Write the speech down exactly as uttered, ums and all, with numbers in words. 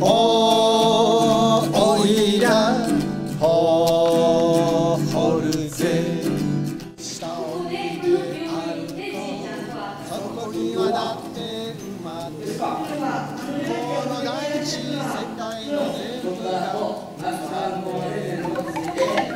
おおいらほほるぜ下を見て歩こうそこにはだって埋まってるこの大地世界の全部が